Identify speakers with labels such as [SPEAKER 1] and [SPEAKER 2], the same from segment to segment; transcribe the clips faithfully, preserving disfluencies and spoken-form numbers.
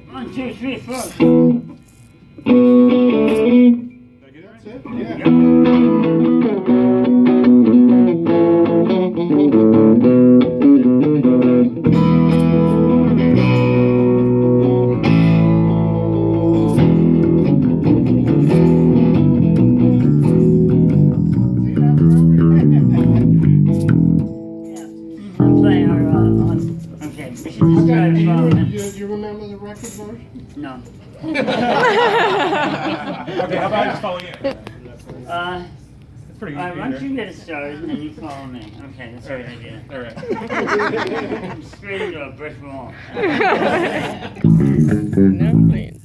[SPEAKER 1] One, two, three, four.
[SPEAKER 2] Did I get it? That's it? Yeah.
[SPEAKER 1] Yep. I'm playing our, uh, on, okay, we should just try
[SPEAKER 2] Okay,
[SPEAKER 1] to
[SPEAKER 2] do
[SPEAKER 1] follow
[SPEAKER 2] you,
[SPEAKER 1] him.
[SPEAKER 2] you, you remember the record version?
[SPEAKER 1] No.
[SPEAKER 3] Okay, how about I just follow you?
[SPEAKER 1] Uh,
[SPEAKER 3] It's pretty
[SPEAKER 1] alright,
[SPEAKER 3] easy.
[SPEAKER 1] why don't you get it started and then you follow me? Okay, that's a good idea.
[SPEAKER 3] Alright.
[SPEAKER 1] Straight into a brick wall.
[SPEAKER 4] No, please.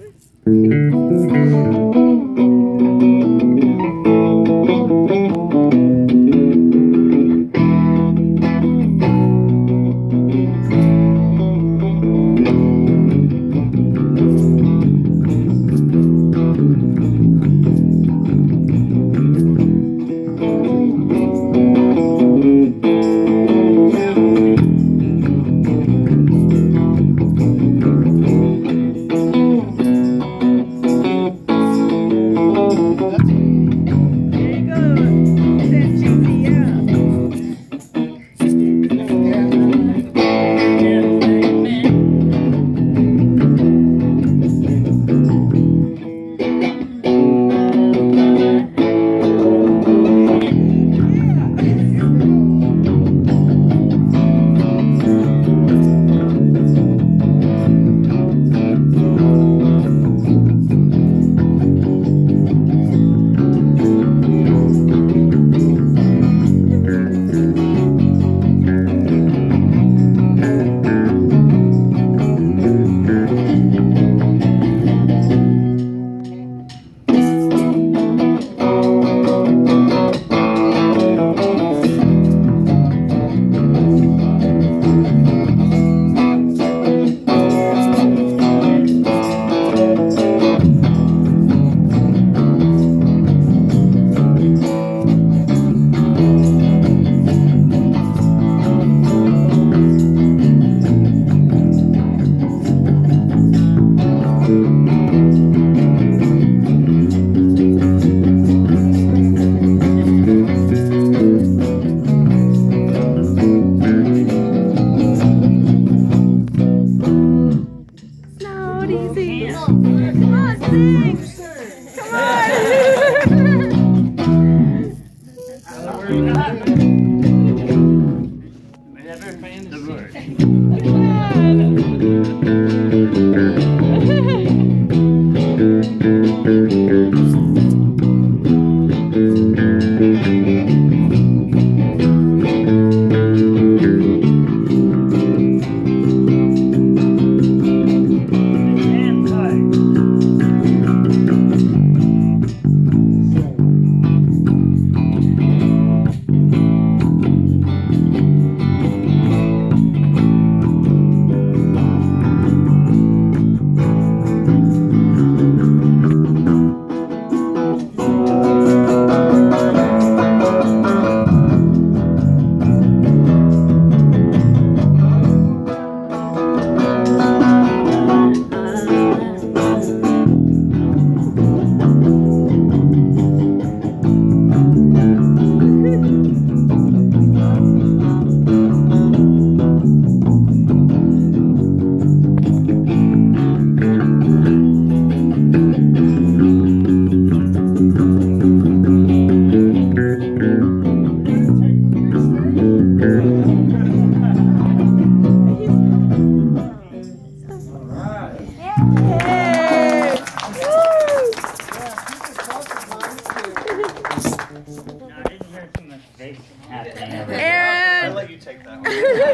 [SPEAKER 3] I'll let you take that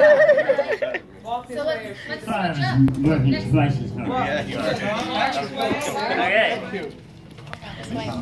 [SPEAKER 3] one.
[SPEAKER 5] So let's, let's switch up.
[SPEAKER 1] Working twice as hard.
[SPEAKER 3] Yeah, you are.
[SPEAKER 1] Okay.
[SPEAKER 5] This way.